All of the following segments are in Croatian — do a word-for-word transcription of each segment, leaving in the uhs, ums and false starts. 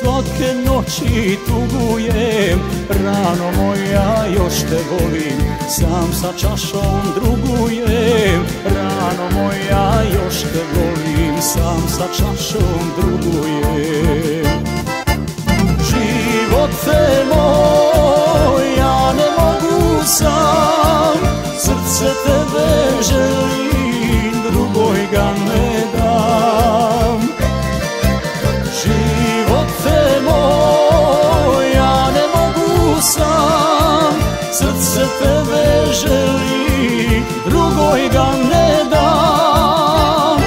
svake noći tugujem, rano moja još te volim, sam sa čašom drugujem. Rano moja još te volim, sam sa čašom drugujem. Živote moj, ja ne mogu sam, srce tebe želim, drugoj ga ne dam. Živote moj, ja ne mogu sam, srce tebe želim, drugoj ga ne dam.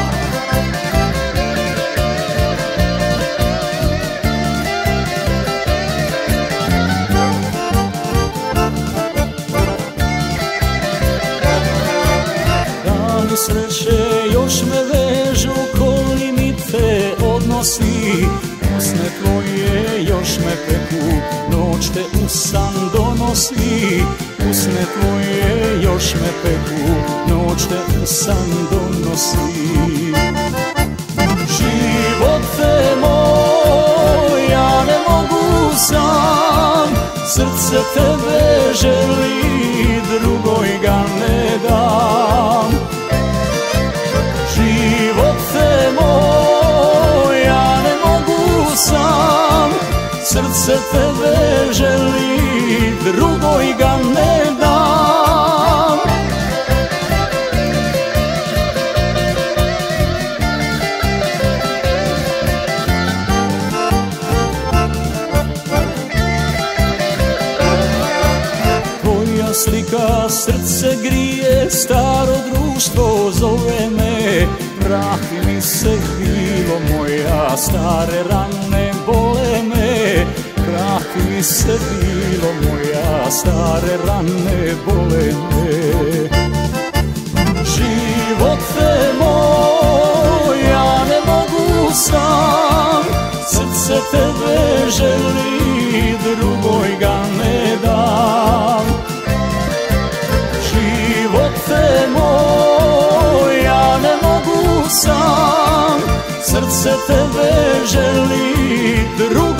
Dani sreće još me vežu, koli mi te odnosi, usne tvoje još me peku, noć te u san donosi. Usne tvoje još me peku, noć te u san donosi. Živote moj, ja ne mogu sam, srce tebe želi, drugoj ga ne dam. Živote moj, ja ne mogu sam, srce tebe želi, drugoj ga ne dam. Tvoja slika srce grije, staro društvo zove me. Vrati mi se krilo moja, stare rane bole me. Vrati mi se krilo moja, stare rane bole me. Živote moj, ja ne mogu sam, srce tebe želi, drugoj ga ne dam. Živote moj, ja ne mogu sam, srce tebe želi, drugoj